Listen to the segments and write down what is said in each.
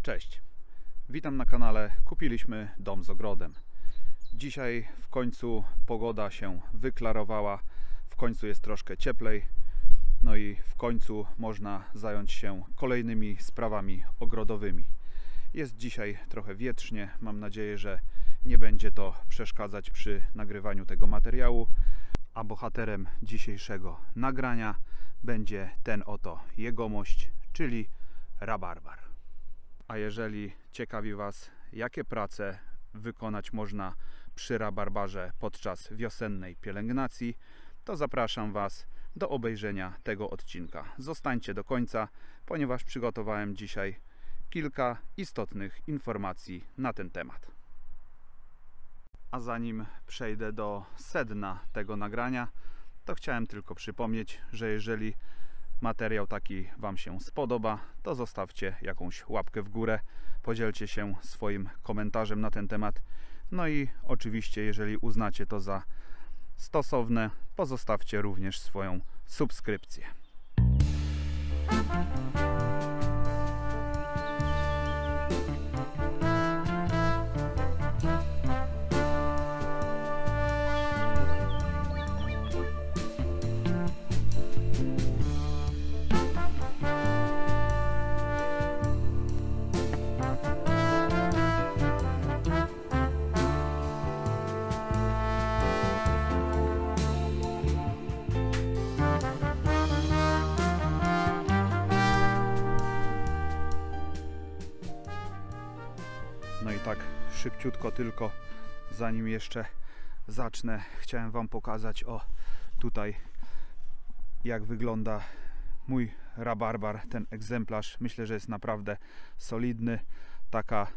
Cześć, witam na kanale Kupiliśmy dom z ogrodem. Dzisiaj w końcu pogoda się wyklarowała, w końcu jest troszkę cieplej, no i w końcu można zająć się kolejnymi sprawami ogrodowymi. Jest dzisiaj trochę wietrznie, mam nadzieję, że nie będzie to przeszkadzać przy nagrywaniu tego materiału, a bohaterem dzisiejszego nagrania będzie ten oto jegomość, czyli rabarbar. A jeżeli ciekawi Was, jakie prace wykonać można przy rabarbarze podczas wiosennej pielęgnacji, to zapraszam Was do obejrzenia tego odcinka. Zostańcie do końca, ponieważ przygotowałem dzisiaj kilka istotnych informacji na ten temat. A zanim przejdę do sedna tego nagrania, to chciałem tylko przypomnieć, że jeżeli materiał taki Wam się spodoba, to zostawcie jakąś łapkę w górę, podzielcie się swoim komentarzem na ten temat. No i oczywiście, jeżeli uznacie to za stosowne, pozostawcie również swoją subskrypcję. No i tak szybciutko tylko, zanim jeszcze zacznę, chciałem Wam pokazać, tutaj jak wygląda mój rabarbar, ten egzemplarz. Myślę, że jest naprawdę solidny. Taka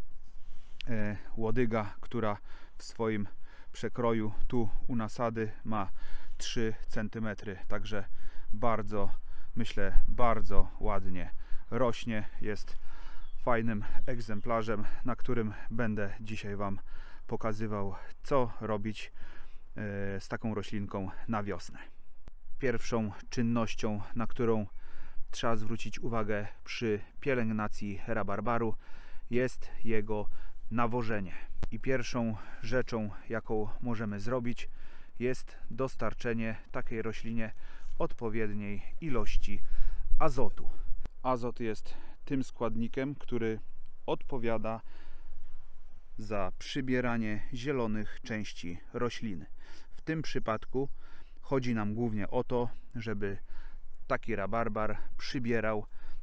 łodyga, która w swoim przekroju tu u nasady ma 3 cm, także bardzo, myślę, bardzo ładnie rośnie. Jest fajnym egzemplarzem, na którym będę dzisiaj Wam pokazywał, co robić z taką roślinką na wiosnę. Pierwszą czynnością, na którą trzeba zwrócić uwagę przy pielęgnacji rabarbaru, jest jego nawożenie. I pierwszą rzeczą, jaką możemy zrobić, jest dostarczenie takiej roślinie odpowiedniej ilości azotu. Azot jest tym składnikiem, który odpowiada za przybieranie zielonych części rośliny. W tym przypadku chodzi nam głównie o to, żeby taki rabarbar przybierał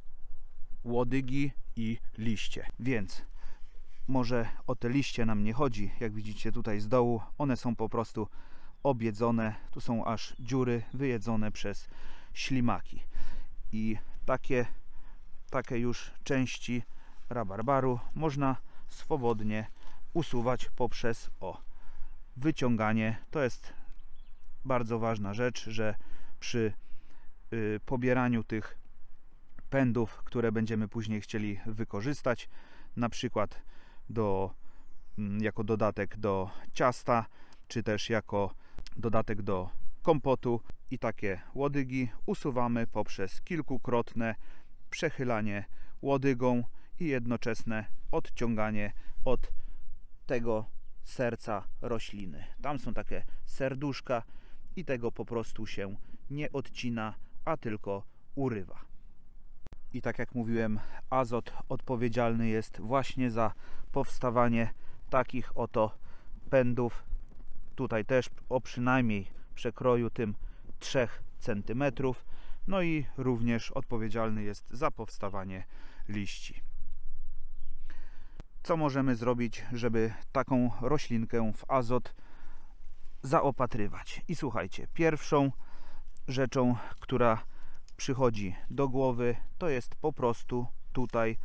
łodygi i liście. Więc może o te liście nam nie chodzi, jak widzicie tutaj z dołu, one są po prostu objedzone, tu są aż dziury wyjedzone przez ślimaki. I takie już części rabarbaru można swobodnie usuwać poprzez wyciąganie. To jest bardzo ważna rzecz, że przy pobieraniu tych pędów, które będziemy później chcieli wykorzystać, na przykład jako dodatek do ciasta, czy też jako dodatek do kompotu, i takie łodygi usuwamy poprzez kilkukrotne przechylanie łodygą i jednoczesne odciąganie od tego serca rośliny. Tam są takie serduszka i tego po prostu się nie odcina, a tylko urywa. I tak jak mówiłem, azot odpowiedzialny jest właśnie za powstawanie takich oto pędów. Tutaj też o przynajmniej przekroju tym 3 cm. No i również odpowiedzialny jest za powstawanie liści. Co możemy zrobić, żeby taką roślinkę w azot zaopatrywać? I słuchajcie, pierwszą rzeczą, która przychodzi do głowy, to jest po prostu tutaj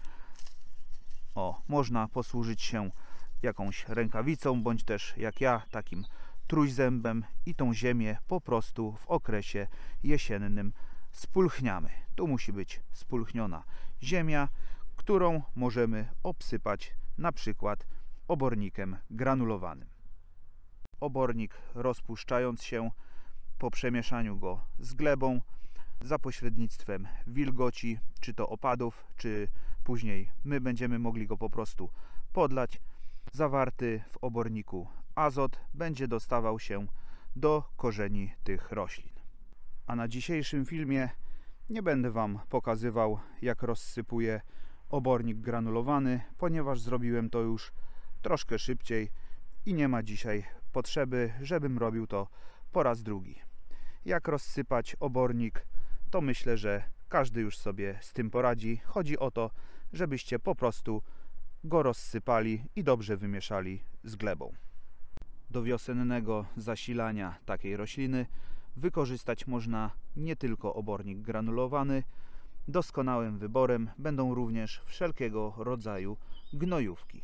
można posłużyć się jakąś rękawicą, bądź też jak ja, takim trójzębem, i tą ziemię po prostu w okresie jesiennym spulchniamy. Tu musi być spulchniona ziemia, którą możemy obsypać na przykład obornikiem granulowanym. Obornik, rozpuszczając się po przemieszaniu go z glebą, za pośrednictwem wilgoci, czy to opadów, czy później my będziemy mogli go po prostu podlać. Zawarty w oborniku azot będzie dostawał się do korzeni tych roślin. A na dzisiejszym filmie nie będę Wam pokazywał, jak rozsypuję obornik granulowany, ponieważ zrobiłem to już troszkę szybciej i nie ma dzisiaj potrzeby, żebym robił to po raz drugi. Jak rozsypać obornik, to myślę, że każdy już sobie z tym poradzi. Chodzi o to, żebyście po prostu go rozsypali i dobrze wymieszali z glebą. Do wiosennego zasilania takiej rośliny wykorzystać można nie tylko obornik granulowany. Doskonałym wyborem będą również wszelkiego rodzaju gnojówki.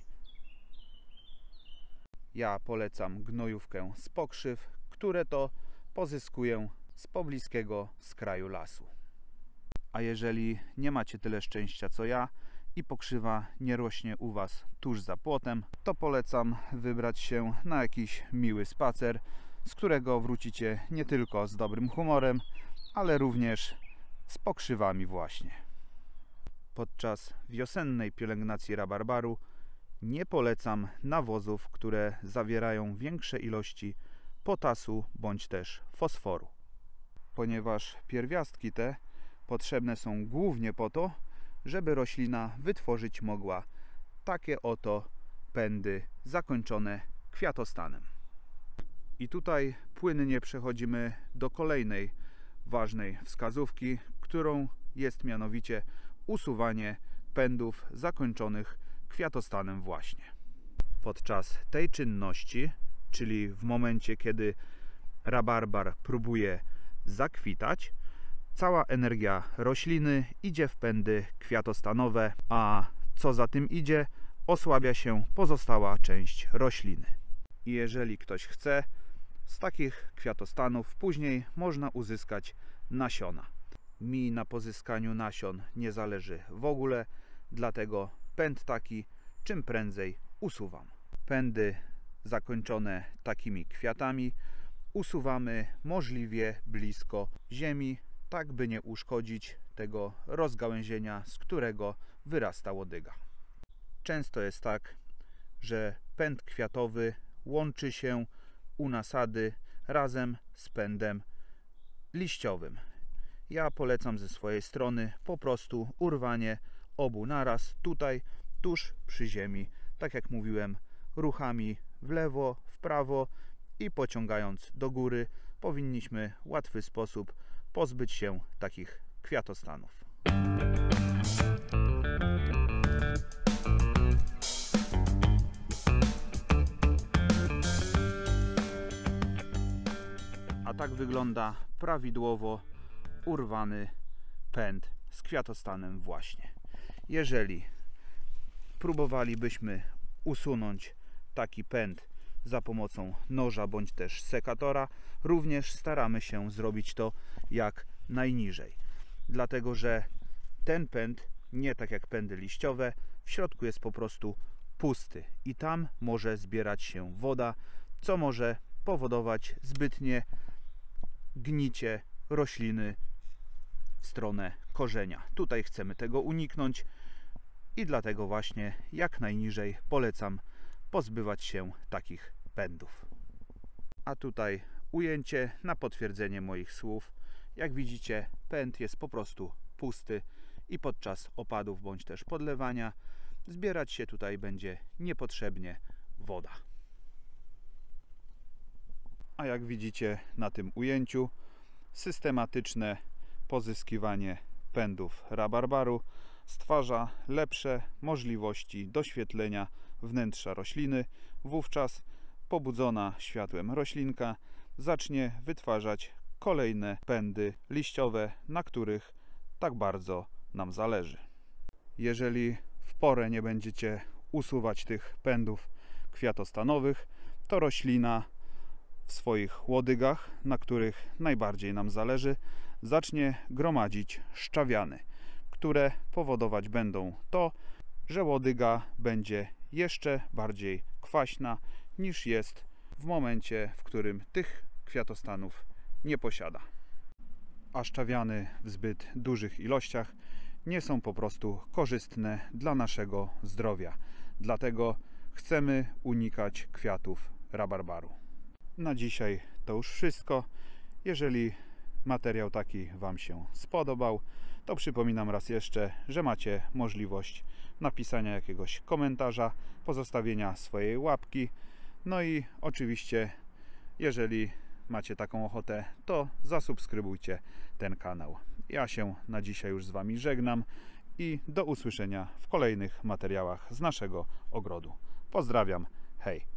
Ja polecam gnojówkę z pokrzyw, które to pozyskuję z pobliskiego skraju lasu. A jeżeli nie macie tyle szczęścia co ja i pokrzywa nie rośnie u Was tuż za płotem, to polecam wybrać się na jakiś miły spacer, z którego wrócicie nie tylko z dobrym humorem, ale również z pokrzywami właśnie. Podczas wiosennej pielęgnacji rabarbaru nie polecam nawozów, które zawierają większe ilości potasu bądź też fosforu, ponieważ pierwiastki te potrzebne są głównie po to, żeby roślina wytworzyć mogła takie oto pędy zakończone kwiatostanem. I tutaj płynnie przechodzimy do kolejnej ważnej wskazówki, którą jest mianowicie usuwanie pędów zakończonych kwiatostanem właśnie. Podczas tej czynności, czyli w momencie, kiedy rabarbar próbuje zakwitać, cała energia rośliny idzie w pędy kwiatostanowe, a co za tym idzie, osłabia się pozostała część rośliny. I jeżeli ktoś chce, z takich kwiatostanów później można uzyskać nasiona. Mi na pozyskaniu nasion nie zależy w ogóle, dlatego pęd taki czym prędzej usuwam. Pędy zakończone takimi kwiatami usuwamy możliwie blisko ziemi, tak by nie uszkodzić tego rozgałęzienia, z którego wyrasta łodyga. Często jest tak, że pęd kwiatowy łączy się u nasady razem z pędem liściowym. Ja polecam ze swojej strony po prostu urwanie obu naraz tutaj, tuż przy ziemi. Tak jak mówiłem, ruchami w lewo, w prawo i pociągając do góry powinniśmy w łatwy sposób pozbyć się takich kwiatostanów. A tak wygląda prawidłowo urwany pęd z kwiatostanem właśnie. Jeżeli próbowalibyśmy usunąć taki pęd za pomocą noża bądź też sekatora, również staramy się zrobić to jak najniżej. Dlatego, że ten pęd, nie tak jak pędy liściowe, w środku jest po prostu pusty i tam może zbierać się woda, co może powodować zbytnie gnicie rośliny w stronę korzenia. Tutaj chcemy tego uniknąć i dlatego właśnie jak najniżej polecam pozbywać się takich pędów. A tutaj ujęcie na potwierdzenie moich słów. Jak widzicie, pęd jest po prostu pusty i podczas opadów bądź też podlewania zbierać się tutaj będzie niepotrzebnie woda. A jak widzicie na tym ujęciu, systematyczne pozyskiwanie pędów rabarbaru stwarza lepsze możliwości doświetlenia wnętrza rośliny. Wówczas pobudzona światłem roślinka zacznie wytwarzać kolejne pędy liściowe, na których tak bardzo nam zależy. Jeżeli w porę nie będziecie usuwać tych pędów kwiatostanowych, to roślina w swoich łodygach, na których najbardziej nam zależy, zacznie gromadzić szczawiany, które powodować będą to, że łodyga będzie jeszcze bardziej kwaśna niż jest w momencie, w którym tych kwiatostanów nie posiada. A szczawiany w zbyt dużych ilościach nie są po prostu korzystne dla naszego zdrowia. Dlatego chcemy unikać kwiatów rabarbaru. Na dzisiaj to już wszystko. Jeżeli materiał taki Wam się spodobał, to przypominam raz jeszcze, że macie możliwość napisania jakiegoś komentarza, pozostawienia swojej łapki. No i oczywiście, jeżeli macie taką ochotę, to zasubskrybujcie ten kanał. Ja się na dzisiaj już z Wami żegnam i do usłyszenia w kolejnych materiałach z naszego ogrodu. Pozdrawiam, hej!